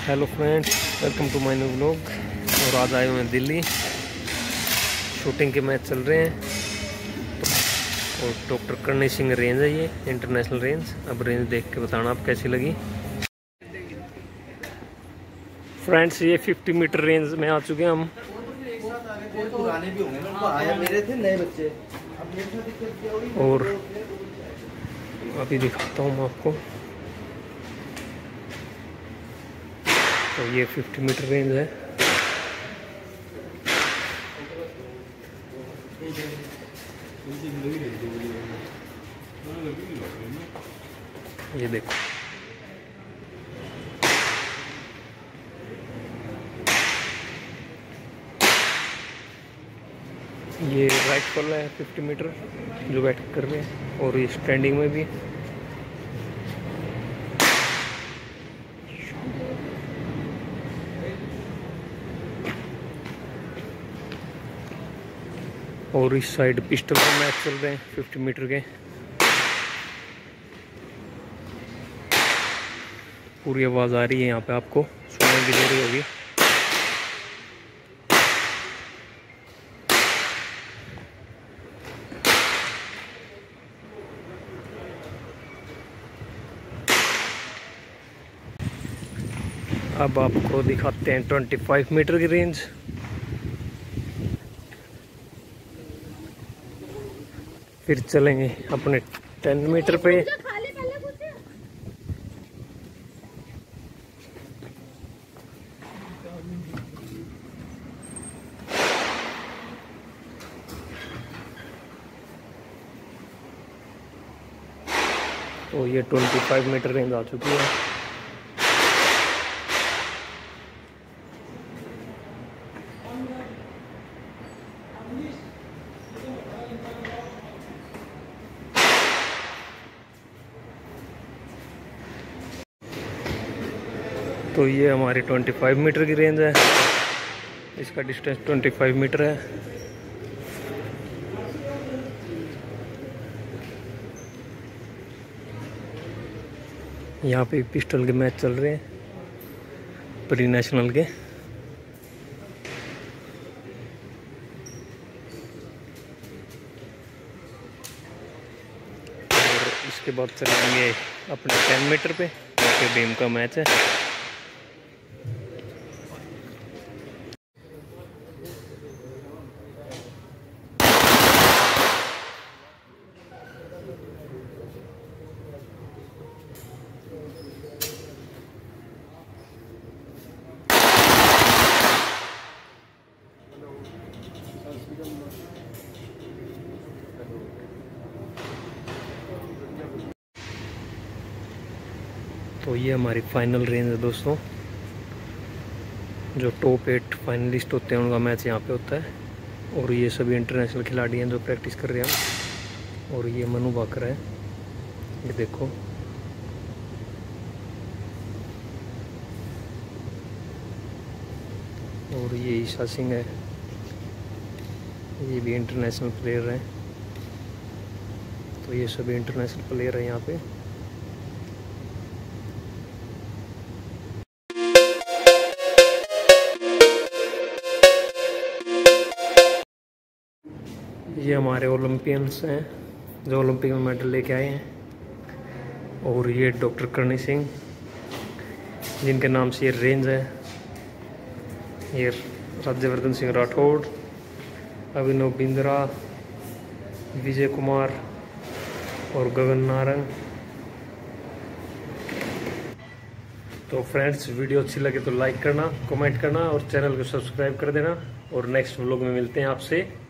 Hello friends, welcome to my new vlog. और आज आए हुए हैं दिल्ली, शूटिंग के मैच चल रहे हैं। और डॉक्टर करणी सिंह रेंज है, ये इंटरनेशनल रेंज। अब रेंज देख के बताना आप कैसी लगी। फ्रेंड्स, ये 50 मीटर रेंज में आ चुके हैं हम। पुराने भी होंगे ना, आया मेरे थे नए बच्चे। और अभी दिखाता हूँ मैं आपको। तो ये 50 मीटर रेंज है। ये देखो, ये राइट वाला है 50 मीटर जो बैठ कर रहे हैं। और ये स्टैंडिंग में भी। और इस साइड पिस्टल के मैच चल रहे हैं 50 मीटर के। पूरी आवाज़ आ रही है यहाँ पे, आपको सुनाई भी दे रही होगी। अब आपको दिखाते हैं 25 मीटर की रेंज। फिर चलेंगे अपने 10 मीटर पे। तो ये 25 मीटर रेंज आ चुकी है। तो ये हमारी 25 मीटर की रेंज है। इसका डिस्टेंस 25 मीटर है। यहाँ पे पिस्टल के मैच चल रहे हैं, प्री नेशनल के। और इसके बाद चलेंगे अपने 10 मीटर पे, यहाँ पे भीम का मैच है। तो ये हमारी फाइनल रेंज है दोस्तों। जो टॉप 8 फाइनलिस्ट होते हैं उनका मैच यहाँ पे होता है। और ये सभी इंटरनेशनल खिलाड़ी हैं जो प्रैक्टिस कर रहे हैं। और ये मनु भाकर है, ये देखो। और ये ईशा सिंह है, ये भी इंटरनेशनल प्लेयर है। तो ये सभी इंटरनेशनल प्लेयर हैं यहाँ पे। ये हमारे ओलंपियंस हैं जो ओलंपिक में मेडल लेके आए हैं। और ये डॉक्टर करणी सिंह, जिनके नाम से ये रेंज है। ये राज्यवर्धन सिंह राठौड़, अभिनव बिंद्रा, विजय कुमार और गगन नारंग। तो फ्रेंड्स, वीडियो अच्छी लगे तो लाइक करना, कमेंट करना और चैनल को सब्सक्राइब कर देना। और नेक्स्ट व्लॉग में मिलते हैं आपसे।